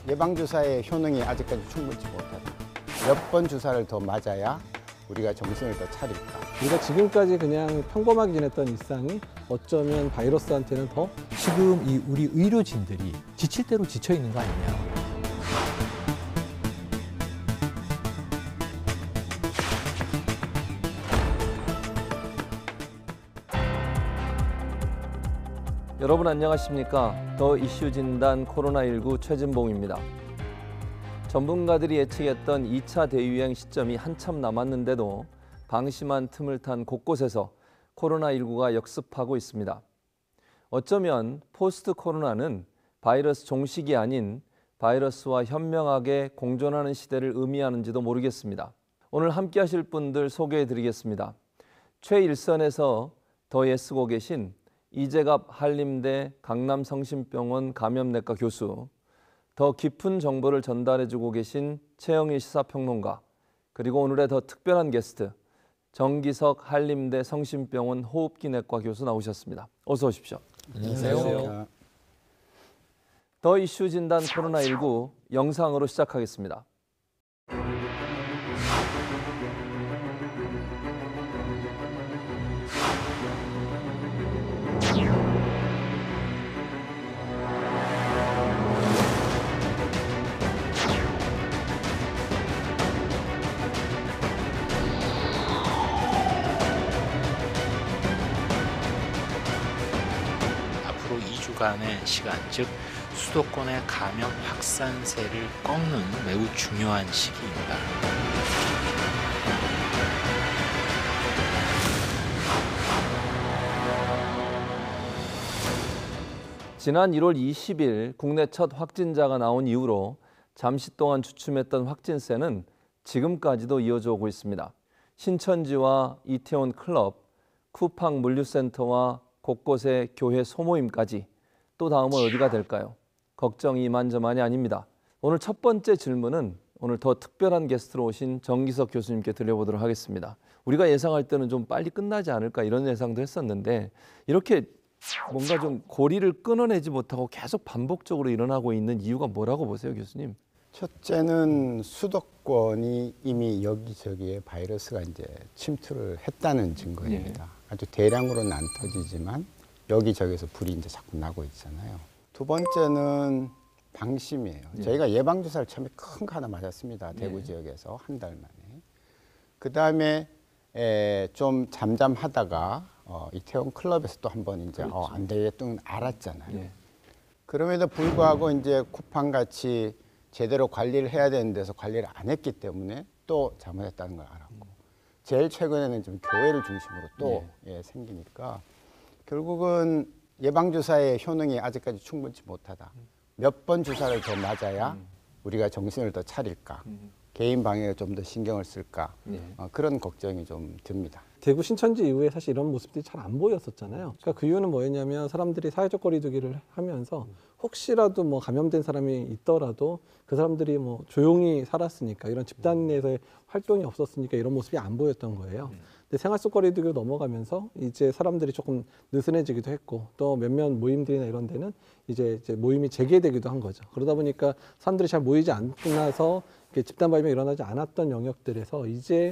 예방주사의 효능이 아직까지 충분치 못하다. 몇 번 주사를 더 맞아야 우리가 정신을 더 차릴까. 우리가 지금까지 그냥 평범하게 지냈던 일상이 어쩌면 바이러스한테는 더 지금 우리 의료진들이 지칠 대로 지쳐 있는 거 아니냐. 여러분 안녕하십니까? 더 이슈 진단 코로나19 최진봉입니다. 전문가들이 예측했던 2차 대유행 시점이 한참 남았는데도 방심한 틈을 탄 곳곳에서 코로나19가 역습하고 있습니다. 어쩌면 포스트 코로나는 바이러스 종식이 아닌 바이러스와 현명하게 공존하는 시대를 의미하는지도 모르겠습니다. 오늘 함께 하실 분들 소개해드리겠습니다. 최일선에서 더 애쓰고 계신 이재갑 한림대 강남성심병원 감염내과 교수, 더 깊은 정보를 전달해주고 계신 최영희 시사평론가, 그리고 오늘의 더 특별한 게스트, 정기석 한림대 성심병원 호흡기내과 교수 나오셨습니다. 어서 오십시오. 안녕하세요. 더 이슈 진단 코로나19 영상으로 시작하겠습니다. 앞으로 2주간의 시간, 즉 수도권의 감염 확산세를 꺾는 매우 중요한 시기입니다. 지난 1월 20일 국내 첫 확진자가 나온 이후로 잠시 동안 주춤했던 확진세는 지금까지도 이어져 오고 있습니다. 신천지와 이태원 클럽, 쿠팡 물류센터와 곳곳의 교회 소모임까지 또 다음은 어디가 될까요? 걱정이 이만저만이 아닙니다. 오늘 첫 번째 질문은 오늘 더 특별한 게스트로 오신 정기석 교수님께 드려보도록 하겠습니다. 우리가 예상할 때는 좀 빨리 끝나지 않을까 이런 예상도 했었는데 이렇게 뭔가 좀 고리를 끊어내지 못하고 계속 반복적으로 일어나고 있는 이유가 뭐라고 보세요, 교수님? 첫째는 수도권이 이미 여기저기에 바이러스가 이제 침투를 했다는 증거입니다. 아주 대량으로는 안 터지지만 여기저기서 불이 이제 자꾸 나고 있잖아요. 두 번째는 방심이에요. 저희가 예방주사를 처음에 큰 거 하나 맞았습니다. 대구 지역에서 한 달 만에. 그 다음에 좀 잠잠하다가 이태원 클럽에서 또 한 번 이제 안 되겠다는 알았잖아요. 그럼에도 불구하고 이제 쿠팡 같이 제대로 관리를 해야 되는 데서 관리를 안 했기 때문에 또 잘못했다는 걸 알았고 제일 최근에는 좀 교회를 중심으로 또 생기니까 결국은 예방주사의 효능이 아직까지 충분치 못하다. 몇 번 주사를 더 맞아야 우리가 정신을 더 차릴까. 개인 방역에 좀 더 신경을 쓸까. 그런 걱정이 좀 듭니다. 대구 신천지 이후에 사실 이런 모습들이 잘 안 보였었잖아요. 그러니까 그 이유는 뭐였냐면 사람들이 사회적 거리두기를 하면서 혹시라도 뭐 감염된 사람이 있더라도 그 사람들이 뭐 조용히 살았으니까 이런 집단 내에서의 활동이 없었으니까 이런 모습이 안 보였던 거예요. 근데 생활 속 거리두기로 넘어가면서 이제 사람들이 조금 느슨해지기도 했고 또 몇몇 모임들이나 이런 데는 이제 모임이 재개되기도 한 거죠. 그러다 보니까 사람들이 잘 모이지 않나서 집단 발병이 일어나지 않았던 영역들에서 이제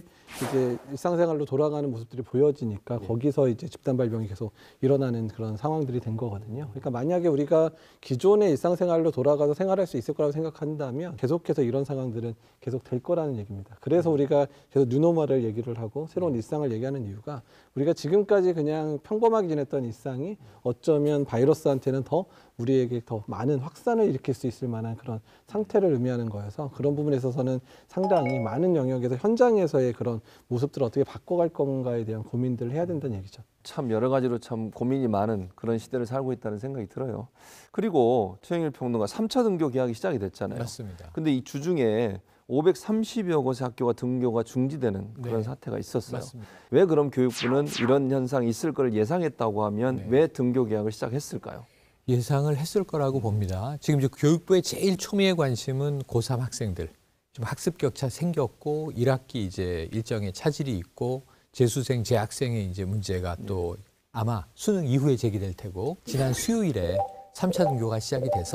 일상생활로 돌아가는 모습들이 보여지니까 거기서 이제 집단 발병이 계속 일어나는 그런 상황들이 된 거거든요. 그러니까 만약에 우리가 기존의 일상생활로 돌아가서 생활할 수 있을 거라고 생각한다면 계속해서 이런 상황들은 계속 될 거라는 얘기입니다. 그래서 우리가 계속 뉴노멀을 얘기를 하고 새로운 일상을 얘기하는 이유가 우리가 지금까지 그냥 평범하게 지냈던 일상이 어쩌면 바이러스한테는 더 우리에게 더 많은 확산을 일으킬 수 있을 만한 그런 상태를 의미하는 거여서 그런 부분에 있어서는 상당히 많은 영역에서 현장에서의 그런 모습들을 어떻게 바꿔갈 건가에 대한 고민들을 해야 된다는 얘기죠. 참 여러 가지로 참 고민이 많은 그런 시대를 살고 있다는 생각이 들어요. 그리고 최영일 평론가 3차 등교 개학이 시작이 됐잖아요. 맞습니다. 근데 이 주중에 530여 곳의 학교가 등교가 중지되는 그런 사태가 있었어요. 맞습니다. 왜 그럼 교육부는 이런 현상이 있을 걸 예상했다고 하면 왜 등교 개학을 시작했을까요? 예상을 했을 거라고 봅니다. 지금 이제 교육부의 제일 초미의 관심은 고3 학생들. 좀 학습 격차 생겼고 1학기 이제 일정에 차질이 있고 재수생, 재학생의 이제 문제가 또 아마 수능 이후에 제기될 테고 지난 수요일에 3차 등교가 시작이 돼서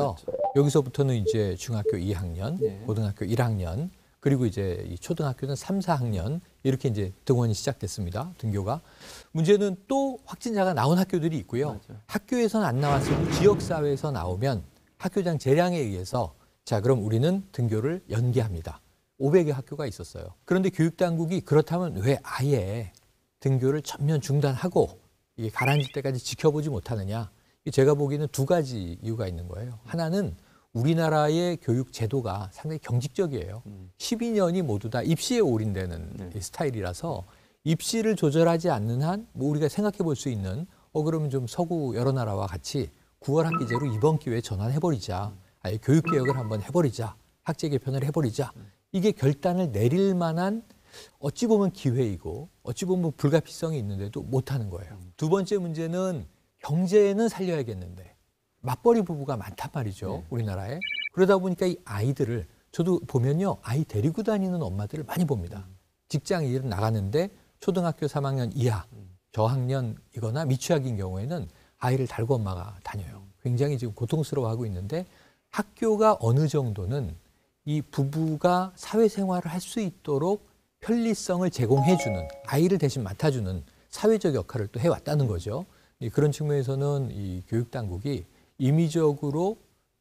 여기서부터는 이제 중학교 2학년, 예. 고등학교 1학년, 그리고 이제 이 초등학교는 3, 4학년 이렇게 이제 등원이 시작됐습니다. 등교가. 문제는 또 확진자가 나온 학교들이 있고요. 맞아요. 학교에서는 안 나왔어도 지역사회에서 나오면 학교장 재량에 의해서 자, 그럼 우리는 등교를 연기합니다. 500여 학교가 있었어요. 그런데 교육당국이 그렇다면 왜 아예 등교를 전면 중단하고 이게 가라앉을 때까지 지켜보지 못하느냐. 제가 보기에는 두 가지 이유가 있는 거예요. 하나는 우리나라의 교육 제도가 상당히 경직적이에요. 12년이 모두 다 입시에 올인되는 이 스타일이라서 입시를 조절하지 않는 한 뭐 우리가 생각해 볼 수 있는 그러면 좀 서구 여러 나라와 같이 9월 학기제로 이번 기회에 전환해버리자. 아예 교육개혁을 한번 해버리자. 학제 개편을 해버리자. 이게 결단을 내릴 만한 어찌 보면 기회이고 어찌 보면 불가피성이 있는데도 못하는 거예요. 두 번째 문제는 경제는 살려야겠는데 맞벌이 부부가 많단 말이죠. 우리나라에. 그러다 보니까 이 아이들을 저도 보면요. 아이 데리고 다니는 엄마들을 많이 봅니다. 직장 일을 나가는데 초등학교 3학년 이하 저학년이거나 미취학인 경우에는 아이를 달고 엄마가 다녀요. 굉장히 지금 고통스러워하고 있는데 학교가 어느 정도는 이 부부가 사회생활을 할 수 있도록 편리성을 제공해주는 아이를 대신 맡아주는 사회적 역할을 또 해왔다는 거죠. 그런 측면에서는 이 교육당국이 임의적으로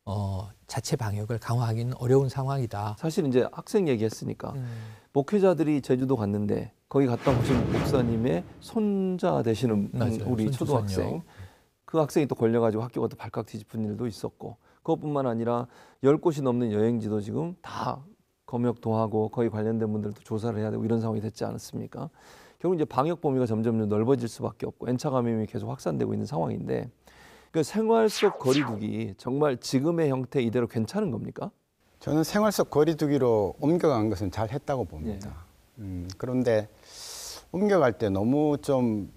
자체 방역을 강화하기는 어려운 상황이다. 사실 이제 학생 얘기했으니까 목회자들이 제주도 갔는데 거기 갔다 오신 목사님의 손자 되시는 맞아요. 우리 손주선녀. 초등학생 그 학생이 또 걸려가지고 학교가 또 발칵 뒤집힌 일도 있었고 그것뿐만 아니라 10곳이 넘는 여행지도 지금 다 검역도하고 거의 관련된 분들도 조사를 해야 되고 이런 상황이 됐지 않았습니까? 결국 이제 방역 범위가 점점 넓어질 수밖에 없고 N차 감염이 계속 확산되고 있는 상황인데 그 생활 속 거리두기 정말 지금의 형태 이대로 괜찮은 겁니까? 저는 생활 속 거리두기로 옮겨간 것은 잘 했다고 봅니다. 그런데 옮겨갈 때 너무 좀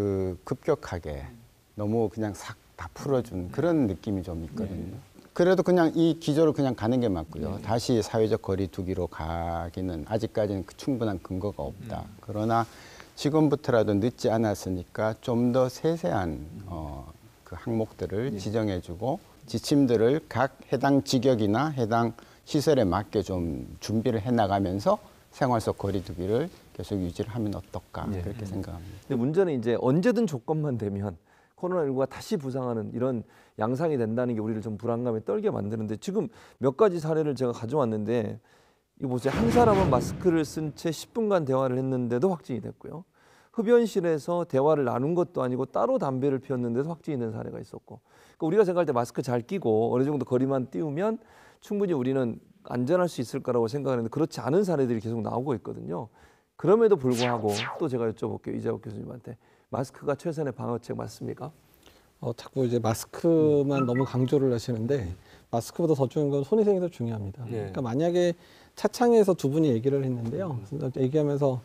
급격하게 너무 그냥 싹 다 풀어준 그런 느낌이 좀 있거든요. 그래도 그냥 이 기조로 그냥 가는 게 맞고요. 다시 사회적 거리두기로 가기는 아직까지는 충분한 근거가 없다. 그러나 지금부터라도 늦지 않았으니까 좀 더 세세한 그 항목들을 지정해주고 지침들을 각 해당 직역이나 해당 시설에 맞게 좀 준비를 해나가면서 생활 속 거리두기를 계속 유지를 하면 어떨까 그렇게 생각합니다. 근데 문제는 이제 언제든 조건만 되면 코로나19가 다시 부상하는 이런 양상이 된다는 게 우리를 좀 불안감에 떨게 만드는데 지금 몇 가지 사례를 제가 가져왔는데 이거 보세요. 한 사람은 마스크를 쓴 채 10분간 대화를 했는데도 확진이 됐고요. 흡연실에서 대화를 나눈 것도 아니고 따로 담배를 피웠는데도 확진이 된 사례가 있었고 그러니까 우리가 생각할 때 마스크 잘 끼고 어느 정도 거리만 띄우면 충분히 우리는 안전할 수 있을 거라고 생각하는데 그렇지 않은 사례들이 계속 나오고 있거든요. 그럼에도 불구하고 또 제가 여쭤볼게요. 이재욱 교수님한테. 마스크가 최선의 방어책 맞습니까? 자꾸 이제 마스크만 너무 강조를 하시는데 마스크보다 더 중요한 건 손위생이 더 중요합니다. 그러니까 만약에 차창에서 두 분이 얘기를 했는데요. 얘기하면서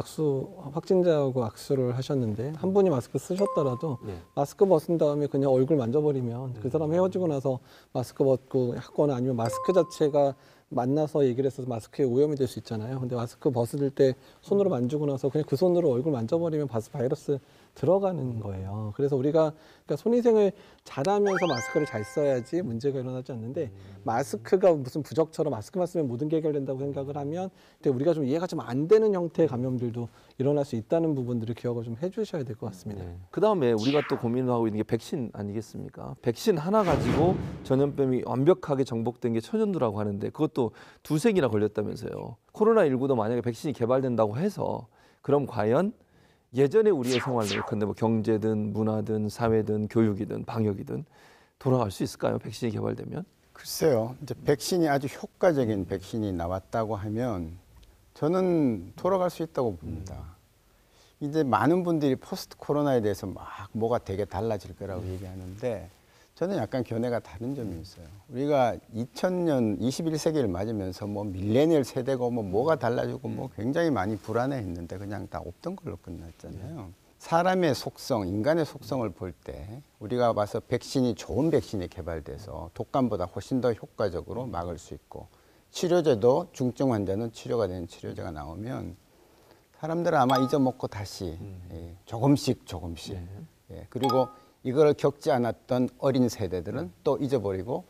확진자하고 악수를 하셨는데 한 분이 마스크 쓰셨더라도 마스크 벗은 다음에 그냥 얼굴 만져버리면 그 사람 헤어지고 나서 마스크 벗고 하거나 아니면 마스크 자체가 만나서 얘기를 했어서 마스크에 오염이 될 수 있잖아요. 근데 마스크 벗을 때 손으로 만지고 나서 그냥 그 손으로 얼굴 만져버리면 바이러스 들어가는 거예요. 그래서 우리가 그러니까 손위생을 잘하면서 마스크를 잘 써야지 문제가 일어나지 않는데 마스크가 무슨 부적처럼 마스크만 쓰면 모든 게 해결된다고 생각을 하면 근데 우리가 좀 이해가 좀 안 되는 형태의 감염들도 일어날 수 있다는 부분들을 기억을 좀 해주셔야 될 것 같습니다. 그다음에 우리가 또 고민을 하고 있는 게 백신 아니겠습니까? 백신 하나 가지고 전염병이 완벽하게 정복된 게 천연두라고 하는데 그것도 2세기나 걸렸다면서요. 코로나19도 만약에 백신이 개발된다고 해서 그럼 과연 예전에 우리의 생활로 예컨대 뭐 경제든 문화든 사회든 교육이든 방역이든 돌아갈 수 있을까요? 백신이 개발되면? 글쎄요. 이제 백신이 아주 효과적인 백신이 나왔다고 하면 저는 돌아갈 수 있다고 봅니다. 이제 많은 분들이 포스트 코로나에 대해서 막 뭐가 되게 달라질 거라고 얘기하는데 저는 약간 견해가 다른 점이 있어요. 우리가 2000년 21세기를 맞으면서 뭐 밀레니얼 세대고 뭐가 달라지고 뭐 굉장히 많이 불안해했는데 그냥 다 없던 걸로 끝났잖아요. 사람의 속성, 인간의 속성을 볼 때 우리가 봐서 백신이 좋은 백신이 개발돼서 독감보다 훨씬 더 효과적으로 막을 수 있고 치료제도 중증 환자는 치료가 되는 치료제가 나오면 사람들은 아마 잊어먹고 다시 조금씩 그리고 이걸 겪지 않았던 어린 세대들은 또 잊어버리고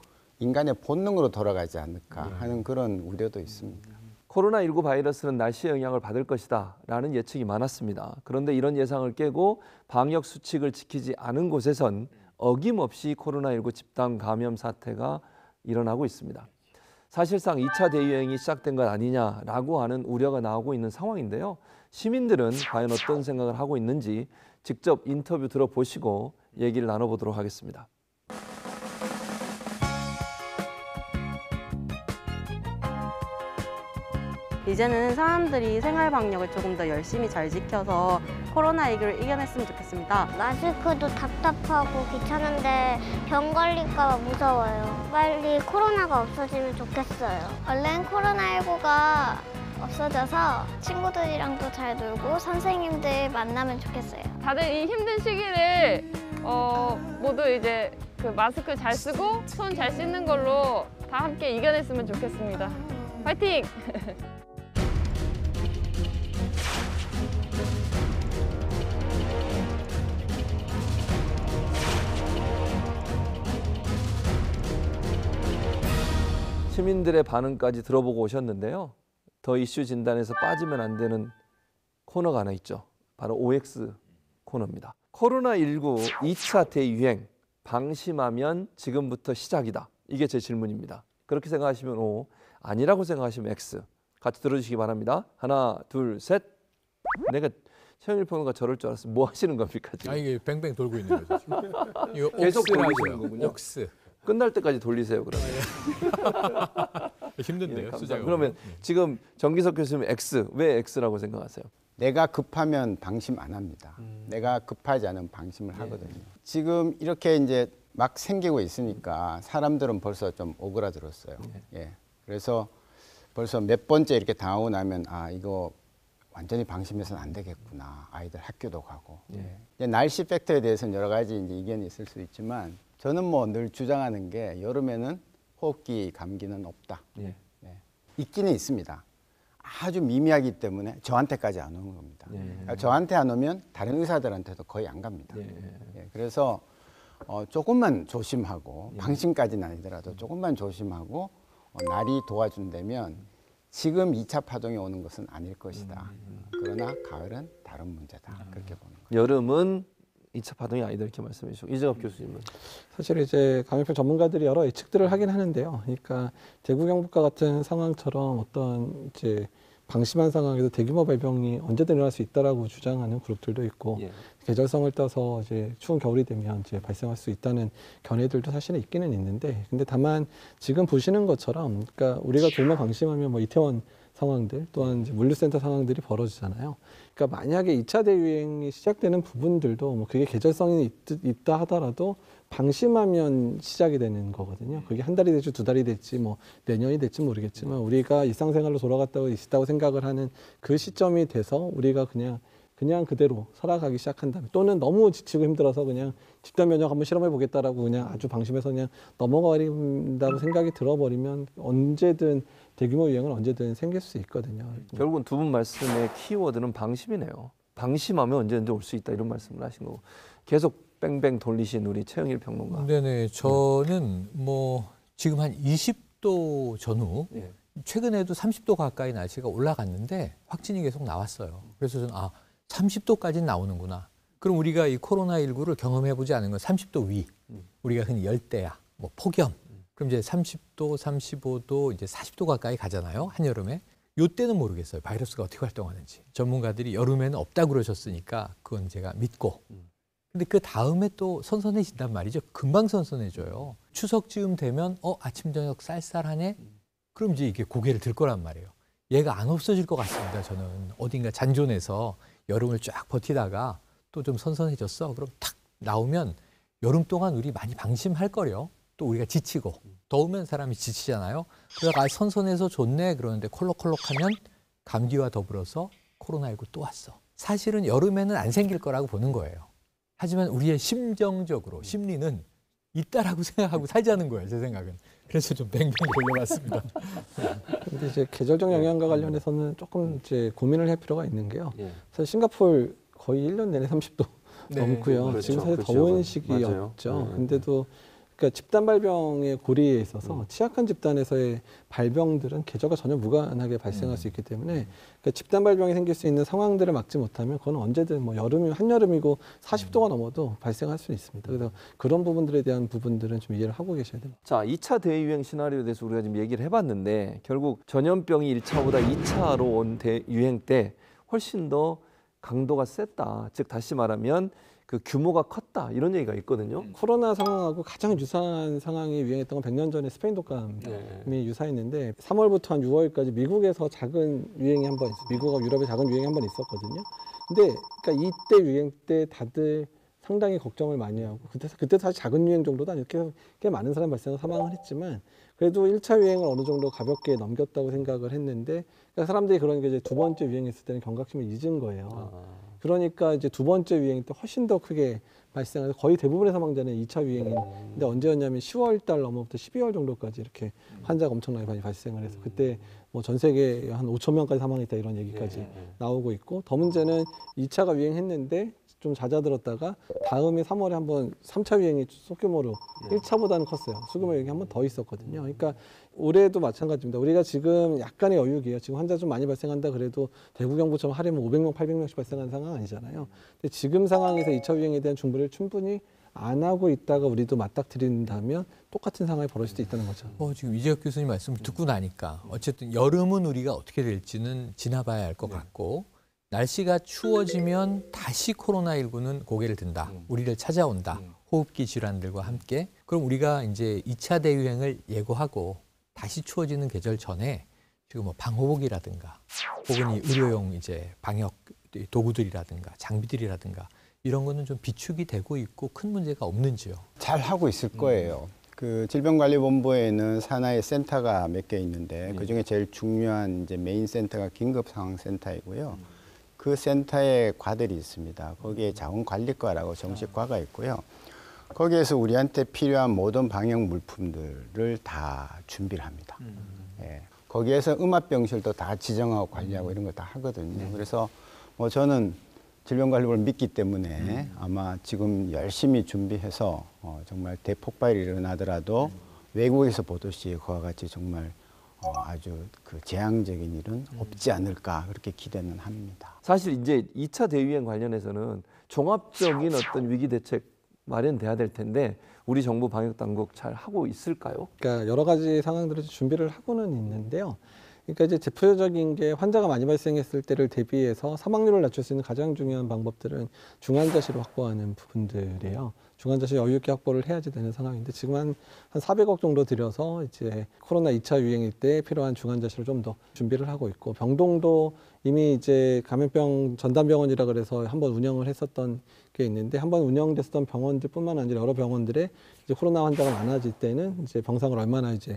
인간의 본능으로 돌아가지 않을까 하는 그런 우려도 있습니다. 코로나19 바이러스는 날씨의 영향을 받을 것이다 라는 예측이 많았습니다. 그런데 이런 예상을 깨고 방역 수칙을 지키지 않은 곳에선 어김없이 코로나19 집단 감염 사태가 일어나고 있습니다. 사실상 2차 대유행이 시작된 것 아니냐라고 하는 우려가 나오고 있는 상황인데요. 시민들은 과연 어떤 생각을 하고 있는지 직접 인터뷰 들어보시고 얘기를 나눠보도록 하겠습니다. 이제는 사람들이 생활 방역을 조금 더 열심히 잘 지켜서 코로나19를 이겨냈으면 좋겠습니다. 마스크도 답답하고 귀찮은데 병 걸릴까 봐 무서워요. 빨리 코로나가 없어지면 좋겠어요. 얼른 코로나19가 없어져서 친구들이랑도 잘 놀고 선생님들 만나면 좋겠어요. 다들 이 힘든 시기를 모두 이제 그 마스크 잘 쓰고 손 잘 씻는 걸로 다 함께 이겨냈으면 좋겠습니다. 화이팅! 시민들의 반응까지 들어보고 오셨는데요. 더 이슈 진단에서 빠지면 안 되는 코너가 하나 있죠. 바로 OX 코너입니다. 코로나19 2차 대유행 방심하면 지금부터 시작이다. 이게 제 질문입니다. 그렇게 생각하시면 O, 아니라고 생각하시면 X. 같이 들어주시기 바랍니다. 하나, 둘, 셋. 내가 최영일 평론가 저럴 줄 알았어요. 뭐 하시는 겁니까 지금? 아 이게 뱅뱅 돌고 있는 거죠. 지금. 이거 계속 돌리시는 옥스라고요. 거군요. 옥스. 끝날 때까지 돌리세요. 그러면. 힘든데요. 감사합니다. 수작업. 그러면 지금 정기석 교수님 X. 왜 X라고 생각하세요? 내가 급하면 방심 안 합니다. 내가 급하지 않으면 방심을 하거든요. 지금 이렇게 이제 막 생기고 있으니까 사람들은 벌써 좀 오그라들었어요. 예. 그래서 벌써 몇 번째 이렇게 당하고 나면 아 이거 완전히 방심해서는 안 되겠구나. 아이들 학교도 가고. 이제 날씨 팩터에 대해서는 여러 가지 이제 이견이 있을 수 있지만 저는 뭐 늘 주장하는 게 여름에는 호흡기 감기는 없다. 예. 네. 있기는 있습니다. 아주 미미하기 때문에 저한테까지 안 오는 겁니다. 그러니까 저한테 안 오면 다른 의사들한테도 거의 안 갑니다. 예, 그래서 조금만 조심하고 방심까지는 아니더라도 조금만 조심하고 날이 도와준다면 지금 2차 파동이 오는 것은 아닐 것이다. 그러나 가을은 다른 문제다. 그렇게 보는 거예요. 여름은 2차 파동이 아니다 이렇게 말씀해 주시고 이재갑 교수님은 사실 이제 감염병 전문가들이 여러 예측들을 하긴 하는데요. 그러니까 대구 경북과 같은 상황처럼 어떤 이제 방심한 상황에서 대규모 발병이 언제든 일어날 수 있다라고 주장하는 그룹들도 있고 계절성을 따서 이제 추운 겨울이 되면 이제 발생할 수 있다는 견해들도 사실은 있기는 있는데, 근데 다만 지금 보시는 것처럼, 그러니까 우리가 돌만 방심하면 뭐 이태원 상황들 또한 이제 물류센터 상황들이 벌어지잖아요. 그러니까 만약에 2차 대유행이 시작되는 부분들도 뭐 그게 계절성이 있다 하더라도 방심하면 시작이 되는 거거든요. 그게 한 달이 될지 두 달이 될지 뭐 내년이 될지 모르겠지만 우리가 일상생활로 돌아갔다고 있다고 생각을 하는 그 시점이 돼서 우리가 그냥 그대로 살아가기 시작한다면, 또는 너무 지치고 힘들어서 그냥 집단 면역 한번 실험해 보겠다라고 그냥 아주 방심해서 그냥 넘어가린다고 생각이 들어버리면 언제든 대규모 유행은 언제든 생길 수 있거든요. 결국은 두 분 말씀의 키워드는 방심이네요. 방심하면 언제든지 올 수 있다 이런 말씀을 하신 거고 계속 뺑뺑 돌리신 우리 최영일 평론가. 네네. 저는 뭐 지금 한 20도 전후 최근에도 30도 가까이 날씨가 올라갔는데 확진이 계속 나왔어요. 그래서 저는 30도까지는 나오는구나. 그럼 우리가 이 코로나19를 경험해보지 않은 건 30도 위. 우리가 흔히 열대야, 뭐 폭염. 그럼 이제 30도, 35도, 이제 40도 가까이 가잖아요. 한여름에. 요때는 모르겠어요. 바이러스가 어떻게 활동하는지. 전문가들이 여름에는 없다고 그러셨으니까 그건 제가 믿고. 근데 그 다음에 또 선선해진단 말이죠. 금방 선선해져요. 추석 즈음 되면 아침 저녁 쌀쌀하네. 그럼 이제 이게 고개를 들 거란 말이에요. 얘가 안 없어질 것 같습니다. 저는 어딘가 잔존해서 여름을 쫙 버티다가 또 좀 선선해졌어. 그럼 탁 나오면 여름 동안 우리 많이 방심할 거려. 또 우리가 지치고 더우면 사람이 지치잖아요. 그래서 선선해서 좋네 그러는데 콜록콜록하면 감기와 더불어서 코로나19 또 왔어. 사실은 여름에는 안 생길 거라고 보는 거예요. 하지만 우리의 심정적으로 심리는 있다라고 생각하고 살자는 거예요. 제 생각은. 그래서 좀 뱅뱅 돌려봤습니다. 근데 이제 계절적 영향과 관련해서는 조금 이제 고민을 할 필요가 있는 게요. 사실 싱가포르 거의 1년 내내 30도 넘고요. 그렇죠. 지금 사실 그렇죠. 더운 맞아요. 시기였죠. 근데도 그러니까 집단 발병의 고리에 있어서 취약한 집단에서의 발병들은 계절과 전혀 무관하게 발생할 수 있기 때문에 그러니까 집단 발병이 생길 수 있는 상황들을 막지 못하면 그건 언제든 뭐 여름이 한여름이고 40도가 넘어도 발생할 수 있습니다. 그래서 그런 부분들에 대한 부분들은 좀 이해를 하고 계셔야 됩니다. 자, 2차 대유행 시나리오에 대해서 우리가 지금 얘기를 해봤는데 결국 전염병이 1차보다 2차로 온 대유행 때 훨씬 더 강도가 셌다. 즉 다시 말하면 그 규모가 컸다 이런 얘기가 있거든요. 코로나 상황하고 가장 유사한 상황이 유행했던 건 100년 전에 스페인 독감이 유사했는데 3월부터 한 6월까지 미국에서 작은 유행이 한 번 있어요. 미국하고 유럽에 작은 유행이 한 번 있었거든요. 근데 그러니까 이때 유행 때 다들 상당히 걱정을 많이 하고 그때 사실 작은 유행 정도도 아니고 꽤 많은 사람 발생해서 사망을 했지만 그래도 1차 유행을 어느 정도 가볍게 넘겼다고 생각을 했는데 그러니까 사람들이 그런 게 이제 두 번째 유행했을 때는 경각심을 잊은 거예요. 그러니까 이제 두 번째 유행 때 훨씬 더 크게 발생해서 거의 대부분의 사망자는 2차 유행인데 언제였냐면 10월 달 넘어부터 12월 정도까지 이렇게 환자가 엄청나게 많이 발생을 해서 그때 뭐 전 세계 한 5천 명까지 사망했다 이런 얘기까지 나오고 있고 더 문제는 2차가 유행했는데 좀 잦아들었다가 다음에 3월에 한번 3차 유행이 소규모로 1차보다는 컸어요. 소규모 유행이 한 번 더 있었거든요. 그러니까 올해도 마찬가지입니다. 우리가 지금 약간의 여유기예요. 지금 환자 좀 많이 발생한다 그래도 대구 경북처럼 하려면 500명, 800명씩 발생하는 상황 아니잖아요. 근데 지금 상황에서 2차 유행에 대한 준비를 충분히 안 하고 있다가 우리도 맞닥뜨린다면 똑같은 상황이 벌어질 수도 있다는 거죠. 지금 이재혁 교수님 말씀을 듣고 나니까 어쨌든 여름은 우리가 어떻게 될지는 지나봐야 할 것 같고 날씨가 추워지면 다시 코로나19는 고개를 든다. 우리를 찾아온다. 호흡기 질환들과 함께. 그럼 우리가 이제 2차 대유행을 예고하고 다시 추워지는 계절 전에 지금 뭐 방호복이라든가 혹은 이 의료용 이제 방역 도구들이라든가 장비들이라든가 이런 거는 좀 비축이 되고 있고 큰 문제가 없는지요? 잘 하고 있을 거예요. 그 질병관리본부에는 산하의 센터가 몇 개 있는데 그 중에 제일 중요한 이제 메인 센터가 긴급상황센터이고요. 그 센터에 과들이 있습니다. 거기에 자원관리과라고 정식 과가 있고요. 거기에서 우리한테 필요한 모든 방역 물품들을 다 준비를 합니다. 예. 거기에서 음압병실도 다 지정하고 관리하고 이런 거 다 하거든요. 그래서 뭐 저는 질병관리본을 믿기 때문에 아마 지금 열심히 준비해서 정말 대폭발이 일어나더라도 외국에서 보듯이 그와 같이 정말 아주 그 재앙적인 일은 없지 않을까 그렇게 기대는 합니다. 사실 이제 2차 대유행 관련해서는 종합적인 어떤 위기 대책 마련돼야 될 텐데 우리 정부 방역 당국 잘 하고 있을까요? 그러니까 여러 가지 상황들을 준비를 하고는 있는데요. 그러니까 이제 대표적인 게 환자가 많이 발생했을 때를 대비해서 사망률을 낮출 수 있는 가장 중요한 방법들은 중환자실을 확보하는 부분들이에요. 중환자실 여유 있게 확보를 해야지 되는 상황인데 지금 한 400억 정도 들여서 이제 코로나 2차 유행일 때 필요한 중환자실을 좀 더 준비를 하고 있고 병동도 이미 이제 감염병 전담병원이라 그래서 한번 운영을 했었던 게 있는데 한번 운영됐었던 병원들뿐만 아니라 여러 병원들에 이제 코로나 환자가 많아질 때는 이제 병상을 얼마나 이제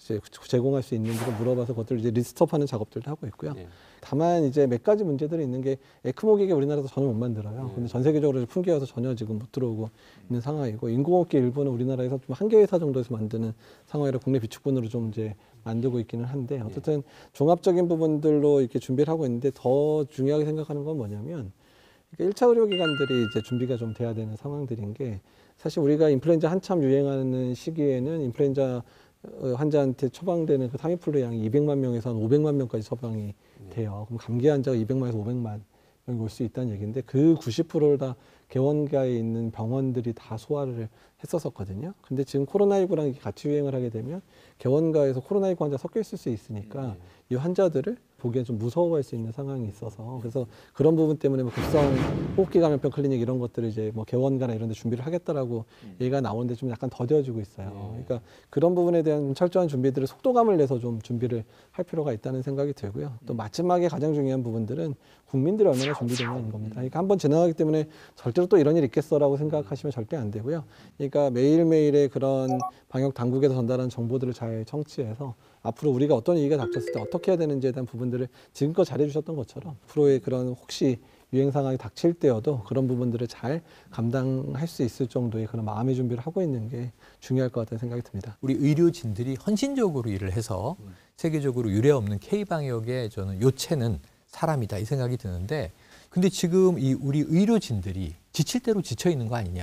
제공할 수 있는지를 물어봐서 그것들을 이제 리스트업하는 작업들도 하고 있고요. 다만 이제 몇 가지 문제들이 있는 게 에크모 기계 우리나라에서 전혀 못 만들어요. 근데 전 세계적으로 품귀여서 전혀 지금 못 들어오고 있는 상황이고 인공호흡기 일부는 우리나라에서 좀 한 개 회사 정도에서 만드는 상황이라 국내 비축분으로 좀 이제 만들고 있기는 한데 어쨌든 종합적인 부분들로 이렇게 준비를 하고 있는데 더 중요하게 생각하는 건 뭐냐면 그러니까 1차 의료기관들이 이제 준비가 좀 돼야 되는 상황들인 게 사실 우리가 인플루엔자 한참 유행하는 시기에는 인플루엔자 환자한테 처방되는 그 타미플루 양이 200만 명에서 한 500만 명까지 처방이 돼요. 그럼 감기 환자가 200만에서 500만 명이 올 수 있다는 얘기인데 그 90%를 다 개원가에 있는 병원들이 다 소화를 했었거든요. 근데 지금 코로나19랑 같이 유행을 하게 되면 개원가에서 코로나19 환자 섞여 있을 수 있으니까 이 환자들을 보기엔 좀 무서워할 수 있는 상황이 있어서 그래서 그런 부분 때문에 뭐 급성 호흡기 감염병 클리닉 이런 것들을 이제 뭐 개원가나 이런 데 준비를 하겠다라고 얘기가 나오는데 좀 약간 더뎌지고 있어요. 그러니까 그런 부분에 대한 철저한 준비들을 속도감을 내서 좀 준비를 할 필요가 있다는 생각이 들고요. 또 마지막에 가장 중요한 부분들은 국민들이 얼마나 준비되냐는 겁니다. 그러니까 한번 지나가기 때문에 절대로 또 이런 일 있겠어라고 생각하시면 절대 안 되고요. 그러니까 매일매일의 그런 방역 당국에서 전달하는 정보들을 잘 청취해서 앞으로 우리가 어떤 위기가 닥쳤을 때 어떻게 해야 되는지에 대한 부분들을 지금껏 잘해주셨던 것처럼 앞으로의 그런 혹시 유행 상황이 닥칠 때여도 그런 부분들을 잘 감당할 수 있을 정도의 그런 마음의 준비를 하고 있는 게 중요할 것 같다는 생각이 듭니다. 우리 의료진들이 헌신적으로 일을 해서 세계적으로 유례없는 K방역의 저는 요체는 사람이다 이 생각이 드는데 근데 지금 이 우리 의료진들이 지칠 대로 지쳐 있는 거 아니냐.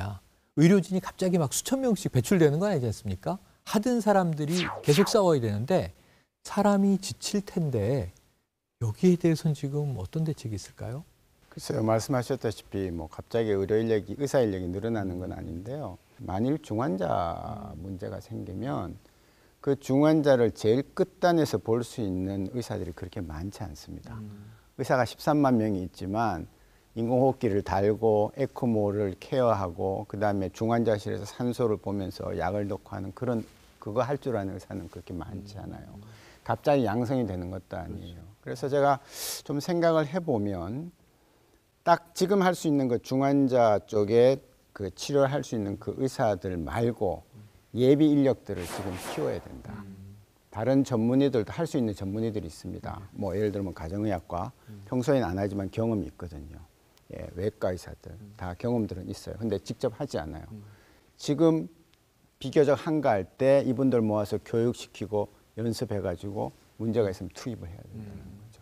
의료진이 갑자기 막 수천 명씩 배출되는 건 아니지 않습니까? 하던 사람들이 계속 싸워야 되는데 사람이 지칠 텐데 여기에 대해서는 지금 어떤 대책이 있을까요? 글쎄요, 말씀하셨다시피 뭐 갑자기 의사 인력이 늘어나는 건 아닌데요. 만일 중환자 문제가 생기면 그 중환자를 제일 끝단에서 볼 수 있는 의사들이 그렇게 많지 않습니다. 의사가 13만 명이 있지만 인공호흡기를 달고 에크모를 케어하고 그다음에 중환자실에서 산소를 보면서 약을 넣고 하는 그거 할 줄 아는 의사는 그렇게 많지 않아요. 갑자기 양성이 되는 것도 아니에요. 그래서 제가 좀 생각을 해보면 딱 지금 할 수 있는 그 중환자 쪽에 그 치료를 할 수 있는 그 의사들 말고 예비 인력들을 지금 키워야 된다. 다른 전문의들도 할 수 있는 전문의들이 있습니다. 뭐 예를 들면 가정의학과 평소에는 안 하지만 경험이 있거든요. 예, 외과 의사들 다 경험들은 있어요. 근데 직접 하지 않아요. 지금 비교적 한가할 때 이분들 모아서 교육시키고 연습해가지고 문제가 있으면 투입을 해야 된다는 거죠.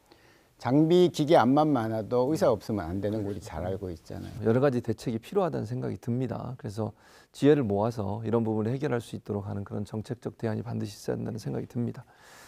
장비 기계 암만 많아도 의사가 없으면 안 되는 거 우리 잘 알고 있잖아요. 여러 가지 대책이 필요하다는 생각이 듭니다. 그래서 지혜를 모아서 이런 부분을 해결할 수 있도록 하는 그런 정책적 대안이 반드시 있어야 한다는 생각이 듭니다.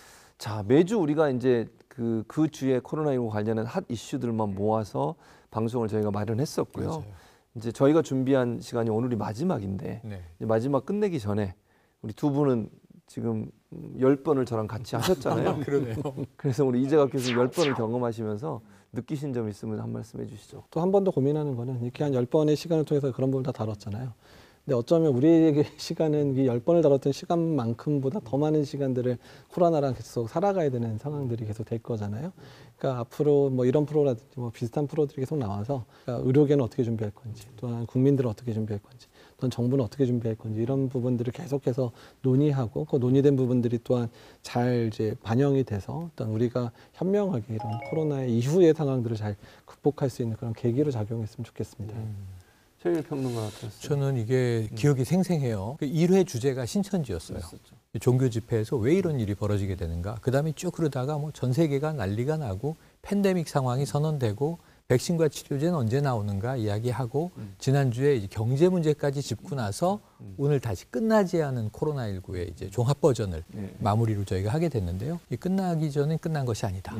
자, 매주 우리가 이제 그 주에 코로나19 관련한 핫 이슈들만 모아서 방송을 저희가 마련했었고요. 맞아요. 이제 저희가 준비한 시간이 오늘이 마지막인데 네. 이제 마지막 끝내기 전에 우리 두 분은 지금 10번을 저랑 같이 하셨잖아요. 그러네요. 그래서 우리 이재갑 교수님 10번을 경험하시면서 느끼신 점 있으면 한 말씀 해주시죠. 또 한 번 더 고민하는 거는 이렇게 한 10번의 시간을 통해서 그런 부분을 다 다뤘잖아요. 근데 어쩌면 우리에게 시간은 이 10번을 다뤘던 시간만큼보다 더 많은 시간들을 코로나랑 계속 살아가야 되는 상황들이 계속 될 거잖아요. 그러니까 앞으로 뭐 이런 프로라든지 뭐 비슷한 프로들이 계속 나와서 그러니까 의료계는 어떻게 준비할 건지, 또한 국민들은 어떻게 준비할 건지, 또한 정부는 어떻게 준비할 건지 이런 부분들을 계속해서 논의하고 그 논의된 부분들이 또한 잘 이제 반영이 돼서 일단 우리가 현명하게 이런 코로나의 이후의 상황들을 잘 극복할 수 있는 그런 계기로 작용했으면 좋겠습니다. 최일 평론가 어떠셨어요? 저는 이게 기억이 생생해요. 그 1회 주제가 신천지였어요. 종교 집회에서 왜 이런 일이 벌어지게 되는가. 그다음에 쭉 그러다가 뭐 전 세계가 난리가 나고 팬데믹 상황이 선언되고 백신과 치료제는 언제 나오는가 이야기하고 지난주에 이제 경제 문제까지 짚고 나서 오늘 다시 끝나지 않은 코로나19의 이제 종합 버전을 마무리로 저희가 하게 됐는데요. 이 끝나기 전엔 끝난 것이 아니다.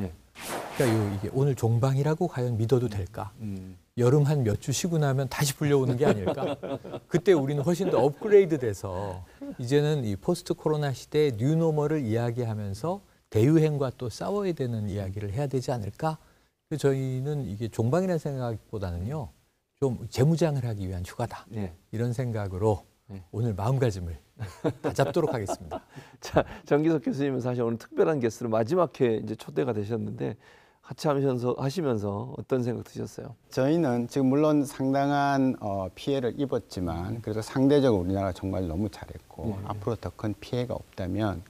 그러니까 이게 오늘 종방이라고 과연 믿어도 될까? 여름 한 몇 주 쉬고 나면 다시 불려오는 게 아닐까? 그때 우리는 훨씬 더 업그레이드 돼서 이제는 이 포스트 코로나 시대의 뉴노멀을 이야기하면서 대유행과 또 싸워야 되는 이야기를 해야 되지 않을까? 그래서 저희는 이게 종방이라는 생각보다는요, 좀 재무장을 하기 위한 휴가다. 이런 생각으로 오늘 마음가짐을 다 잡도록 하겠습니다. 자, 정기석 교수님은 사실 오늘 특별한 게스트로 마지막 회 이제 초대가 되셨는데 같이 하시면서 어떤 생각 드셨어요? 저희는 지금 물론 상당한 피해를 입었지만 그래도 상대적으로 우리나라가 정말 너무 잘했고 앞으로 더 큰 피해가 없다면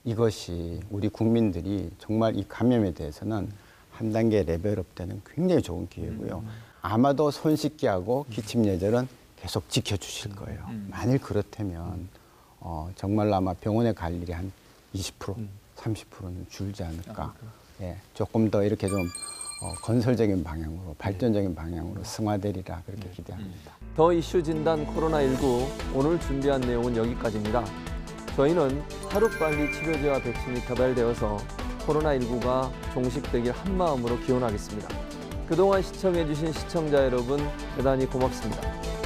이것이 우리 국민들이 정말 이 감염에 대해서는 한 단계 레벨업되는 굉장히 좋은 기회고요. 아마도 손 씻기 하고 기침 예절은 계속 지켜주실 거예요. 만일 그렇다면 정말로 아마 병원에 갈 일이 한 20%, 30%는 줄지 않을까. 예, 조금 더 이렇게 좀 건설적인 방향으로, 발전적인 방향으로 승화되리라 그렇게 기대합니다. 더 이슈 진단 코로나19 오늘 준비한 내용은 여기까지입니다. 저희는 하루빨리 치료제와 백신이 개발되어서 코로나19가 종식되길 한마음으로 기원하겠습니다. 그동안 시청해주신 시청자 여러분 대단히 고맙습니다.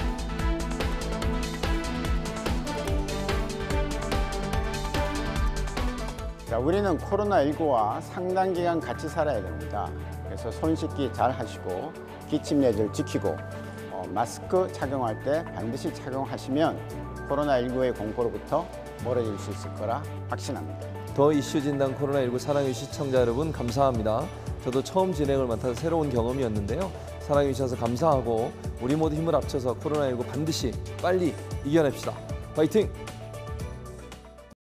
자, 우리는 코로나19와 상당 기간 같이 살아야 됩니다. 그래서 손 씻기 잘 하시고 기침 예절 지키고 마스크 착용할 때 반드시 착용하시면 코로나19의 공포로부터 멀어질 수 있을 거라 확신합니다. 더 이슈 진단 코로나19 사랑해주신 시청자 여러분 감사합니다. 저도 처음 진행을 맡아서 새로운 경험이었는데요. 사랑해주셔서 감사하고 우리 모두 힘을 합쳐서 코로나19 반드시 빨리 이겨냅시다. 파이팅!